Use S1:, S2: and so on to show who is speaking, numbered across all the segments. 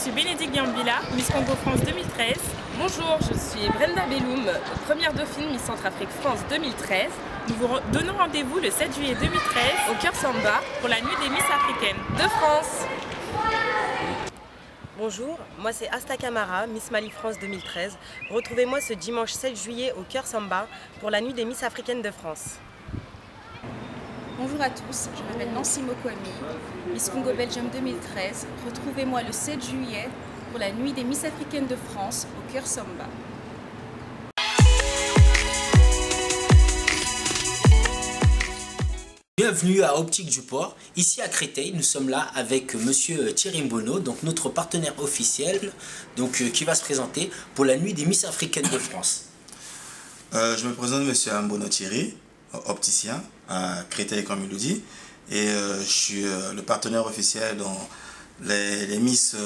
S1: suis Bénédicte Gambila, Miss Congo France 2013.
S2: Bonjour, je suis Brenda Belloum, première dauphine Miss Centrafrique France 2013.
S1: Nous vous donnons rendez-vous le 7 juillet 2013
S2: Au Cœur Samba
S1: pour la nuit des Miss africaines
S2: de France.
S3: Bonjour, moi c'est Asta Camara, Miss Mali France 2013. Retrouvez-moi ce dimanche 7 juillet au Cœur Samba pour la nuit des Miss africaines de France.
S4: Bonjour à tous, je m'appelle Nancy Mokwami, Miss Congo Belgium 2013. Retrouvez-moi le 7 juillet pour la nuit des Miss africaines de France au Cœur Samba.
S5: Bienvenue à Optique du Port. Ici à Créteil, nous sommes là avec monsieur Thierry Mbono, donc notre partenaire officiel, qui va se présenter pour la nuit des Miss africaines de France.
S6: Je me présente monsieur Mbono Thierry, opticien à Créteil comme il le dit, et je suis le partenaire officiel dans les Miss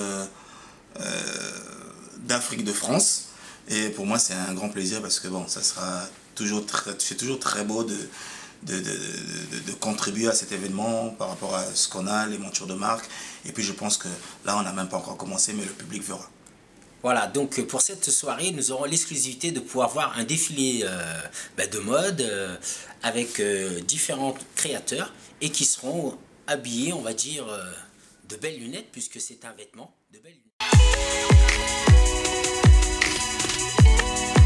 S6: d'Afrique de France. Et pour moi c'est un grand plaisir parce que bon, ça sera toujours très beau de contribuer à cet événement par rapport à ce qu'on a, les montures de marque. Et puis je pense que là on n'a même pas encore commencé, mais le public verra.
S5: Voilà, donc pour cette soirée, nous aurons l'exclusivité de pouvoir voir un défilé de mode avec différents créateurs et qui seront habillés, on va dire, de belles lunettes, puisque c'est un vêtement de belles lunettes.